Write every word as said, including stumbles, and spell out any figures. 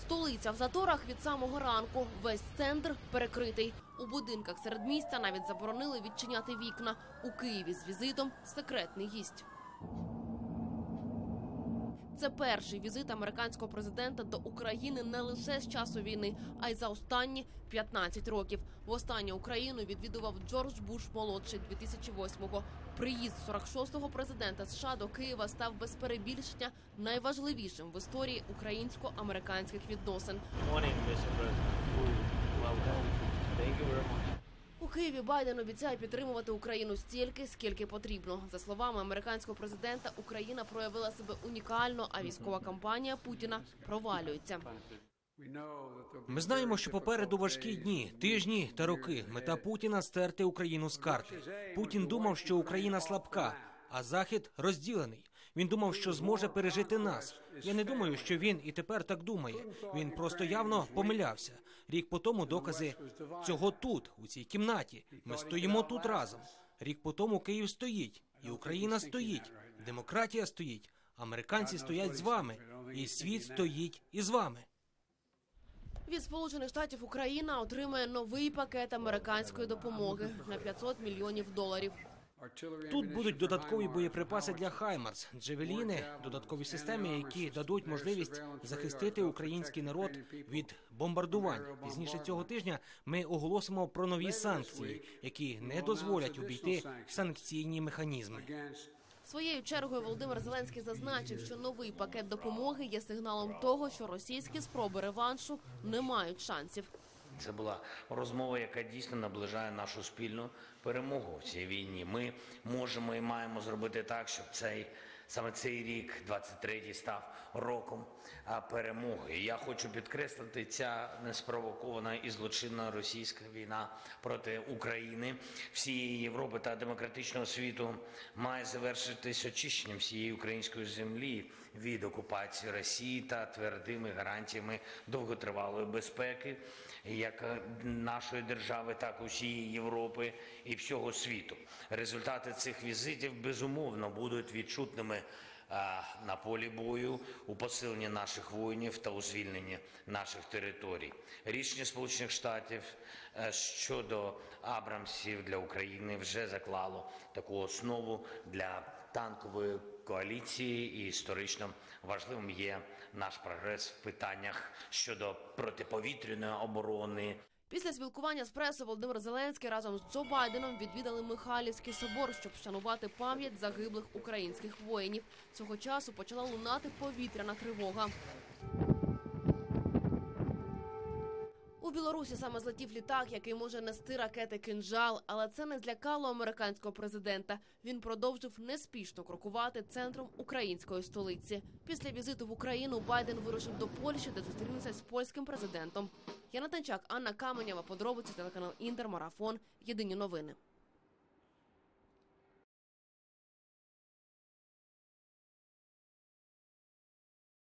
Столиця в заторах від самого ранку. Весь центр перекритий. У будинках середмістя навіть заборонили відчиняти вікна. У Києві з візитом секретний гість. Це перший візит американського президента до України не лише з часу війни, а й за останні п'ятнадцять років. Востаннє Україну відвідував Джордж Буш-молодший дві тисячі восьмого. Приїзд сорок шостого президента США до Києва став без перебільшення найважливішим в історії українсько-американських відносин. У Києві Байден обіцяє підтримувати Україну стільки, скільки потрібно. За словами американського президента, Україна проявила себе унікально, а військова кампанія Путіна провалюється. Ми знаємо, що попереду важкі дні, тижні та роки. Мета Путіна – стерти Україну з карти. Путін думав, що Україна слабка, а Захід розділений. Він думав, що зможе пережити нас. Я не думаю, що він і тепер так думає. Він просто явно помилявся. Рік по тому докази цього тут, у цій кімнаті. Ми стоїмо тут разом. Рік по тому Київ стоїть, і Україна стоїть, демократія стоїть, американці стоять з вами, і світ стоїть із вами. Від Сполучених Штатів Україна отримає новий пакет американської допомоги на п'ятсот мільйонів доларів. Тут будуть додаткові боєприпаси для «Хаймарс», «Джевеліни», додаткові системи, які дадуть можливість захистити український народ від бомбардувань. Пізніше цього тижня ми оголосимо про нові санкції, які не дозволять обійти санкційні механізми. Своєю чергою Володимир Зеленський зазначив, що новий пакет допомоги є сигналом того, що російські спроби реваншу не мають шансів. Це була розмова, яка дійсно наближає нашу спільну перемогу в цій війні. Ми можемо і маємо зробити так, щоб цей, саме цей рік, двадцять третій, став роком перемоги. І я хочу підкреслити, ця неспровокована і злочинна російська війна проти України, всієї Європи та демократичного світу має завершитись очищенням всієї української землі від окупації Росії та твердими гарантіями довготривалої безпеки, як нашої держави, так і усієї Європи і всього світу. Результати цих візитів, безумовно, будуть відчутними на полі бою, у посиленні наших воїнів та у звільненні наших територій. Рішення Сполучених Штатів щодо Абрамсів для України вже заклало таку основу для танкової коаліції, і історично важливим є наш прогрес в питаннях щодо протиповітряної оборони. Після спілкування з пресою Володимир Зеленський разом з Джо Байденом відвідали Михайлівський собор, щоб вшанувати пам'ять загиблих українських воїнів. Цього часу почала лунати повітряна тривога. У Білорусі саме злетів літак, який може нести ракети «Кинжал», але це не злякало американського президента. Він продовжив неспішно крокувати центром української столиці. Після візиту в Україну Байден вирушив до Польщі, де зустрінеться з польським президентом. Яна Танчак, Анна Каменєва, подробиці, телеканал «Інтер», Марафон, Єдині новини.